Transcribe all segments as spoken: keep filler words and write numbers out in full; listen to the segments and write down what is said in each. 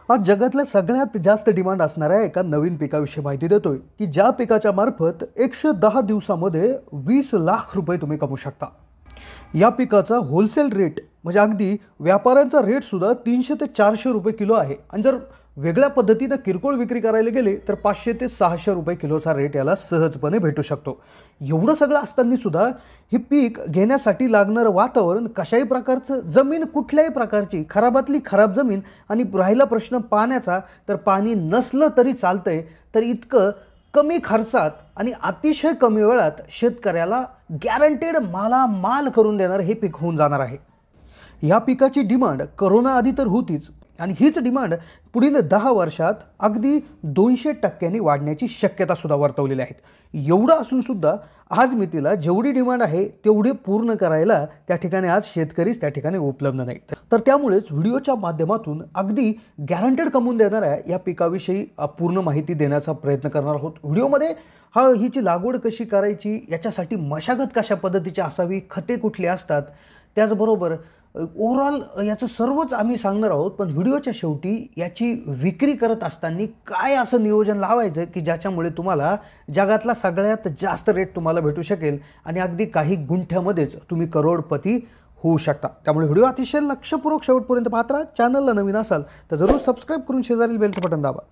आज जगातल्या सगळ्यात जास्त डिमांड असणाऱ्या एका नवीन पिकाविषयी माहिती देतोय की ज्या पिकाच्या मार्फत एकशे दहा दिवसामध्ये वीस लाख रुपये तुम्ही कमवू शकता। या पिकाचा होलसेल रेट म्हणजे अगदी व्यापाऱ्यांचा रेट सुद्धा तीनशे ते चारशे रुपये किलो आहे आणि जर वेगळ्या पद्धतीने किरकोळ विक्री करायला गेले तर पाचशे ते सहाशे रुपये किलोचा रेट याला सहजपणे भेटू शकतो। एवढं सगळं असताना सुद्धा हे पीक घेण्यासाठी लागणारं वातावरण कशाही प्रकारचं, जमीन कुठल्याही प्रकारची, खराबातली खराब जमीन आणि राहिला प्रश्न पाण्याचा तर पाणी नसलं तरी चालतंय, तर इतकं कमी खर्चात आणि अतिशय कमी वेळात शेतकऱ्याला गॅरंटेड माला माल करून देणार हे पीक होऊन जाणार आहे। या पिकाची डिमांड कोरोना आधी तर होतीच आणि हीच डिमांड पुढील दहा वर्षात अगदी दोनशे टक्क्यांनी वाढण्याची शक्यता सुद्धा वर्तवलेली आहे। एवढं असून सुद्धा आज मी तिला जेवढी डिमांड आहे तेवढे पूर्ण करायला त्या ठिकाणी आज शेतकरीच त्या ठिकाणी उपलब्ध नाही। तर त्यामुळेच व्हिडिओच्या माध्यमातून अगदी गॅरंटेड कमवून देणाऱ्या या पिकाविषयी पूर्ण माहिती देण्याचा प्रयत्न करणार आहोत। व्हिडिओमध्ये हा हिची लागवड कशी करायची, याच्यासाठी मशागत कशा पद्धतीची असावी, खते कुठली असतात, त्याचबरोबर ओव्हरऑल याचं सर्वच आम्ही सांगणार आहोत। पण व्हिडिओच्या शेवटी याची विक्री करत असताना काय असं नियोजन लावायचं की ज्याच्यामुळे तुम्हाला जगातला सगळ्यात जास्त रेट तुम्हाला भेटू शकेल आणि अगदी काही गुंठ्यामध्येच तुम्ही करोडपती होऊ शकता। त्यामुळे व्हिडिओ अतिशय लक्षपूर्वक शेवटपर्यंत पाहत राहा। चॅनलला नवीन असाल तर जरूर सबस्क्राइब करून शेजारील बेलचं बटन दाबा।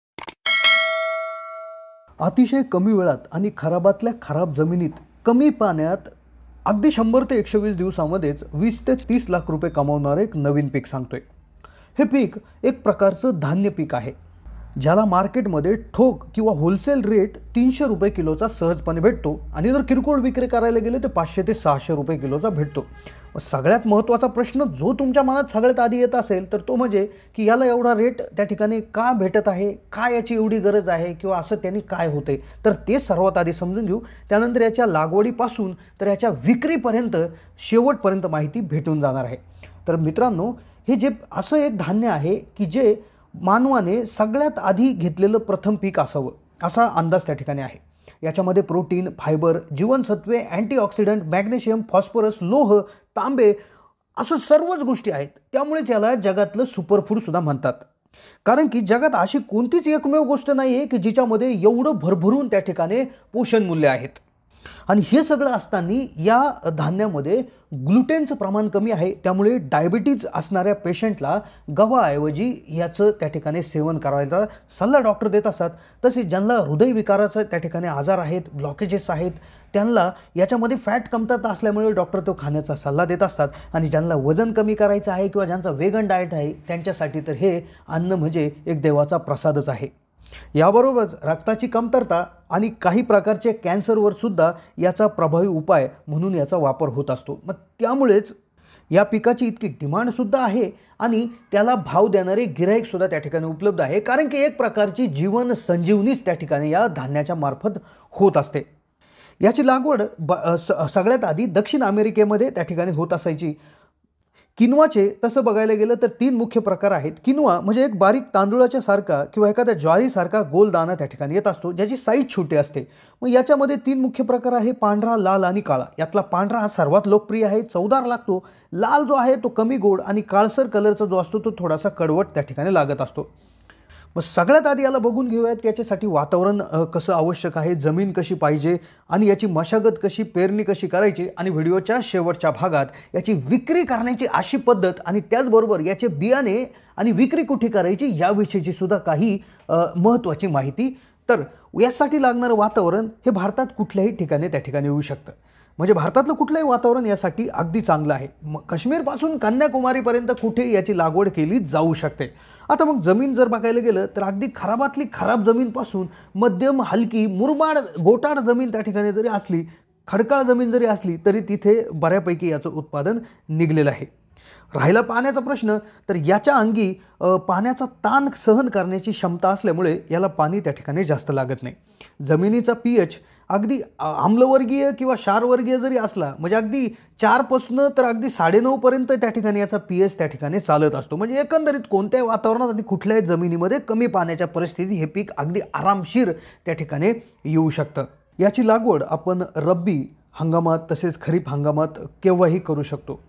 अतिशय कमी वेळात आणि खराबातल्या खराब जमिनीत कमी पाण्यात अगदी शंभर ते एकशे वीस दिवसामध्येच वीस ते तीस लाख रुपये कमावणारे एक नवीन पीक सांगतोय। हे पीक एक प्रकारचं धान्य पीक आहे ज्याला मार्केटमध्ये ठोक किंवा होलसेल रेट तीनशे रुपये किलोचा सहजपणे भेटतो आणि जर किरकोळ विक्री करायला गेले तर पाचशे ते सहाशे रुपये किलोचा भेटतो। सगळ्यात महत्त्वाचा प्रश्न जो तुमच्या मनात सगळ्यात आधी येत असेल तर तो म्हणजे की याला एवढा रेट त्या ठिकाणी का भेटत आहे, काय याची एवढी गरज आहे किंवा असं त्यांनी काय होते, तर ते सर्वात आधी समजून घेऊ। त्यानंतर याच्या लागवडीपासून तर याच्या विक्रीपर्यंत शेवटपर्यंत माहिती भेटून जाणार आहे। तर मित्रांनो, हे जे असं एक धान्य आहे की जे मानवाने सगळ्यात आधी घेतलेलं प्रथम पीक असावं असा अंदाज त्या ठिकाणी आहे। याच्यामध्ये प्रोटीन, फायबर, जीवनसत्वे, अँटीऑक्सिडंट, मॅग्नेशियम, फॉस्फरस, लोह, तांबे असं सर्वच गोष्टी आहेत। त्यामुळेच याला जगातलं सुपरफूड सुद्धा म्हणतात, कारण की जगात अशी कोणतीच एकमेव गोष्ट नाही आहे की जिच्यामध्ये एवढं भरभरून त्या ठिकाणी पोषण मूल्य आहेत। आणि हे सगळं असताना या धान्यामध्ये ग्लुटेनचं प्रमाण कमी आहे, त्यामुळे डायबिटीज असणाऱ्या पेशंटला गव्हाऐवजी याचं त्या ठिकाणी सेवन करायचा सल्ला डॉक्टर देत असतात। तसेच ज्यांना हृदयविकाराचा त्या ठिकाणी आजार आहेत, ब्लॉकेजेस आहेत, त्यांना याच्यामध्ये फॅट कमतरता असल्यामुळे डॉक्टर तो खाण्याचा सल्ला देत असतात। आणि ज्यांना वजन कमी करायचं आहे किंवा ज्यांचा वेगन डाएट आहे त्यांच्यासाठी तर हे अन्न म्हणजे एक देवाचा प्रसादच आहे। याबरोबरच रक्ताची कमतरता आणि काही प्रकारचे कॅन्सरवर सुद्धा याचा प्रभावी उपाय म्हणून याचा वापर होत असतो। मग त्यामुळेच या पिकाची इतकी डिमांड सुद्धा आहे आणि त्याला भाव देणारे गिराईक सुद्धा त्या ठिकाणी उपलब्ध आहे, कारण की एक प्रकारची जीवन संजीवनीच त्या ठिकाणी या धान्याच्या मार्फत होत असते। याची लागवड सगळ्यात आधी दक्षिण अमेरिकेमध्ये त्या ठिकाणी होत असायची। किनवाचे तसं बघायला गेलं तर तीन मुख्य प्रकार आहेत। किनवा म्हणजे एक बारीक तांदूळाच्या सारखा किंवा एखाद्या ज्वारीसारखा गोल दाणा त्या ठिकाणी येत असतो, ज्याची साईज छोटी असते। मग याच्यामध्ये तीन मुख्य प्रकार आहे, पांढरा, लाल आणि काळा। यातला पांढरा हा सर्वात लोकप्रिय आहे, चवदार लागतो। लाल जो आहे तो कमी गोड आणि काळसर कलरचा जो असतो तो थोडासा कडवट त्या ठिकाणी लागत असतो। मग सगळ्यात आधी याला बघून घेऊयात की याच्यासाठी वातावरण कसं आवश्यक आहे, जमीन कशी पाहिजे आणि याची मशागत कशी, पेरणी कशी करायची आणि व्हिडिओच्या शेवटच्या भागात याची विक्री करण्याची अशी पद्धत आणि त्याचबरोबर याचे बियाणे आणि विक्री कुठे करायची याविषयीची सुद्धा काही महत्त्वाची माहिती। तर यासाठी लागणारं वातावरण हे भारतात कुठल्याही ठिकाणी त्या ठिकाणी येऊ शकतं, म्हणजे भारतातलं कुठलंही वातावरण यासाठी अगदी चांगलं आहे। मग काश्मीरपासून कन्याकुमारीपर्यंत कुठे याची लागवड केली जाऊ शकते। आता मग जमीन जर बघायला गेलं तर अगदी खराबातली खराब जमीनपासून मध्यम, हलकी, मुरमाड, गोटाड जमीन त्या ठिकाणी जरी असली, खडकाळ जमीन जरी असली तरी तिथे बऱ्यापैकी याचं उत्पादन निघलेलं आहे। राहिला पाण्याचा प्रश्न, तर याच्या अंगी पाण्याचा ताण सहन करण्याची क्षमता असल्यामुळे याला पाणी त्या ठिकाणी जास्त लागत नाही। जमिनीचा पीएच अगदी आम्लवर्गीय किंवा क्षारवर्गीय जरी असला, म्हणजे अगदी चार पासून तर अगदी साडेनऊ पर्यंत त्या ठिकाणी याचा पीएच त्या ठिकाणी चालत असतो। म्हणजे एकंदरीत कोणत्याही वातावरणात आणि कुठल्याही जमिनीमध्ये कमी पाण्याच्या परिस्थितीत हे पीक अगदी आरामशीर त्या ठिकाणी येऊ शकतं। याची लागवड आपण रब्बी हंगामात तसेच खरीप हंगामात केव्हाही करू शकतो।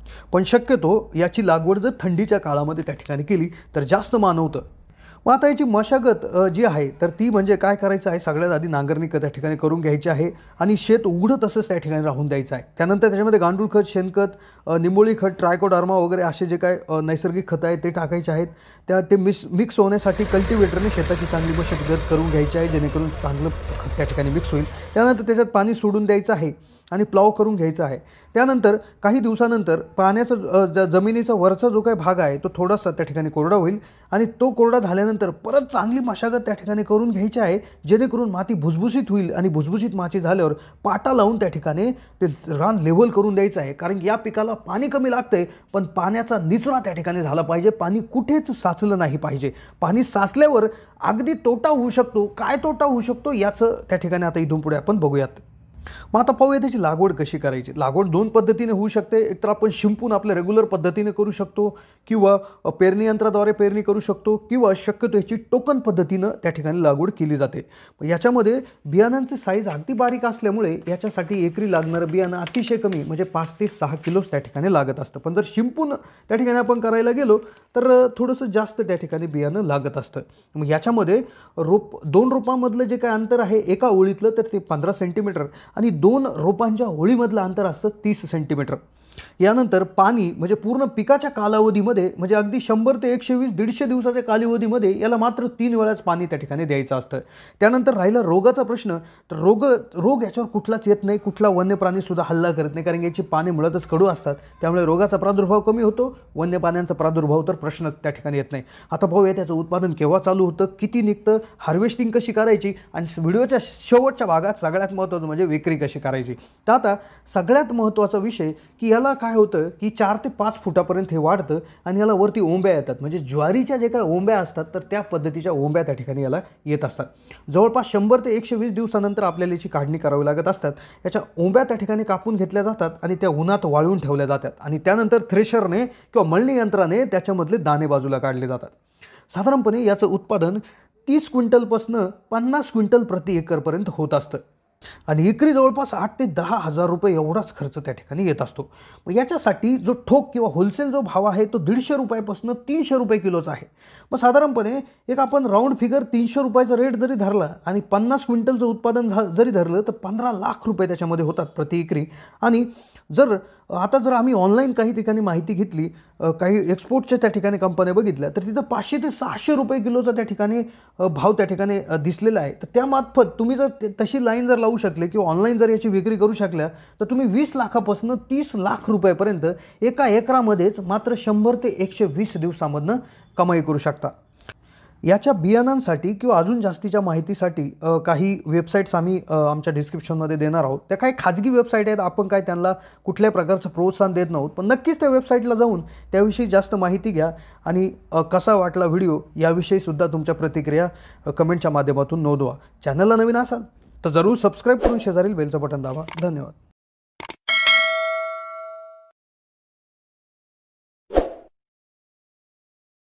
पण शक्यतो याची लागवड जर थंडीच्या काळामध्ये त्या ठिकाणी केली तर जास्त मानवतं. मग आता याची मशागत अ, जी आहे तर ती म्हणजे काय करायचं आहे, सगळ्यात आधी नांगरणी त्या ठिकाणी करून घ्यायची आहे आणि शेत उघडं तसंच त्या ठिकाणी राहून द्यायचं आहे. त्यानंतर त्याच्यामध्ये गांडूळ खत, शेणखत, अ, निंबोळी खत, ट्रायकोडर्मा वगैरे असे जे काय अ, नैसर्गिक खतं आहेत ते टाकायचे आहेत. त्या ते मिक्स मिक्स होण्यासाठी कल्टिवेटरने शेताची चांगली मशागत करून घ्यायची आहे, जेणेकरून चांगलं खत त्या ठिकाणी मिक्स होईल. त्यानंतर त्याच्यात पाणी सोडून द्यायचं आहे आणि प्लाव करून घ्यायचा आहे. त्यानंतर काही दिवसानंतर पाण्याचं अ, ज जमिनीचा वरचा जो काही भाग आहे तो थोडासा त्या ठिकाणी कोरडा होईल आणि तो कोरडा झाल्यानंतर परत चांगली मशागत त्या ठिकाणी करून घ्यायची आहे, जेणेकरून माती भुसभुशीत होईल आणि भुसभुशीत माती झाल्यावर पाटा लावून त्या ठिकाणी ते रान लेव्हल करून द्यायचं आहे. कारण या पिकाला पाणी कमी लागतंय, पण पाण्याचा निचरा त्या ठिकाणी झाला पाहिजे. पाणी कुठेच साचलं नाही पाहिजे. पाणी साचल्यावर अगदी तोटा होऊ शकतो. काय तोटा होऊ शकतो याचं त्या ठिकाणी आता इथून पुढे आपण बघूयात. मग आता पाहूया त्याची लागवड कशी करायची. लागवड दोन पद्धतीने होऊ शकते. एकतर आपण शिंपून आपल्या रेग्युलर पद्धतीने करू शकतो किंवा पेरणी यंत्राद्वारे पेरणी करू शकतो किंवा शक्यतो याची टोकन पद्धतीनं त्या ठिकाणी लागवड केली जाते. याच्यामध्ये बियाणांचे साईज अगदी बारीक असल्यामुळे याच्यासाठी एकरी लागणारं बियाणं अतिशय कमी म्हणजे पाच ते सहा किलोच त्या ठिकाणी लागत असतं. पण जर शिंपून त्या ठिकाणी आपण करायला गेलो तर थोडंसं जास्त त्या ठिकाणी बियाणं लागत असतं. मग याच्यामध्ये रोप दोन रोपांमधलं जे काय अंतर आहे एका ओळीतलं तर ते पंधरा सेंटीमीटर आणि दोन रोपांच्या ओळीमधलं अंतर असतं तीस सेंटीमीटर. यानंतर पाणी म्हणजे पूर्ण पिकाच्या कालावधीमध्ये म्हणजे अगदी शंभर ते एकशे वीस दीडशे दिवसाच्या कालावधीमध्ये याला मात्र तीन वेळाच पाणी त्या ठिकाणी द्यायचं असतं. त्यानंतर राहिला रोगाचा प्रश्न, तर रोग रोग याच्यावर कुठलाच येत नाही. कुठला वन्य प्राणीसुद्धा हल्ला करत नाही, कारण याची पाने मुळातच कडू असतात. त्यामुळे रोगाचा प्रादुर्भाव कमी होतो. वन्य प्राण्यांचा प्रादुर्भाव तर प्रश्न त्या ठिकाणी येत नाही. आता पाहूया त्याचं उत्पादन केव्हा चालू होतं, किती निघतं, हार्वेस्टिंग कशी करायची आणि व्हिडिओच्या शेवटच्या भागात सगळ्यात महत्त्वाचं म्हणजे विक्री कशी करायची. तर आता सगळ्यात महत्त्वाचा विषय की याला काय होतं की चार ते पाच फुटापर्यंत हे वाढतं आणि याला वरती ओंब्या येतात. म्हणजे ज्वारीच्या जे काय ओंब्या असतात तर त्या पद्धतीच्या ओंब्या त्या ठिकाणी याला येत असतात. जवळपास शंभर ते एकशे वीस दिवसानंतर आपल्याला याची काढणी करावी लागत असतात. याच्या ओंब्या त्या ठिकाणी कापून घेतल्या जातात आणि त्या उन्हात वाळवून ठेवल्या जातात आणि त्यानंतर थ्रेशरने किंवा मळणी यंत्राने त्याच्यामधले दाणे बाजूला काढले जातात. साधारणपणे याचं उत्पादन तीस क्विंटलपासून पन्नास क्विंटल प्रति एकरपर्यंत होत असतं आणि एकरी जवळपास आठ ते दहा हजार रुपये एवढाच खर्च त्या ठिकाणी येत असतो. मग याच्यासाठी जो ठोक किंवा होलसेल जो भाव आहे तो दीडशे रुपयापासून तीनशे रुपये किलोचा आहे. मग साधारणपणे एक आपण राऊंड फिगर तीनशे रुपयाचा रेट जरी धरला आणि पन्नास क्विंटलचं उत्पादन झा जरी धरलं तर पंधरा लाख रुपये त्याच्यामध्ये होतात प्रति एकरी. आणि जर आता जर आम्ही ऑनलाईन काही ठिकाणी माहिती घेतली, काही एक्सपोर्टच्या त्या ठिकाणी कंपन्या बघितल्या तर तिथं पाचशे ते सहाशे रुपये किलोचा त्या ठिकाणी भाव त्या ठिकाणी दिसलेला आहे. तर त्यामार्फत तुम्ही जर तशी लाईन जर लावू शकले किंवा ऑनलाईन जर याची विक्री करू शकल्या तर तुम्ही वीस लाखापासून तीस लाख रुपयापर्यंत एका एकरामध्येच मात्र शंभर ते एकशे वीस दिवसामधनं कमाई करू शकता. याच्या बियाणांसाठी किंवा अजून जास्तीच्या माहितीसाठी काही वेबसाईट्स आम्ही आमच्या डिस्क्रिप्शनमध्ये देणार आहोत. त्या काही खाजगी वेबसाईट आहेत, आपण काय त्यांना कुठल्याही प्रकारचं प्रोत्साहन देत नाहोत. पण नक्कीच त्या वेबसाईटला जाऊन त्याविषयी जास्त माहिती घ्या आणि कसा वाटला व्हिडिओ याविषयीसुद्धा तुमच्या प्रतिक्रिया कमेंटच्या माध्यमातून नोंदवा. चॅनलला नवीन असाल तर जरूर सबस्क्राईब करून शेजारील बेलचं बटन दाबा. धन्यवाद.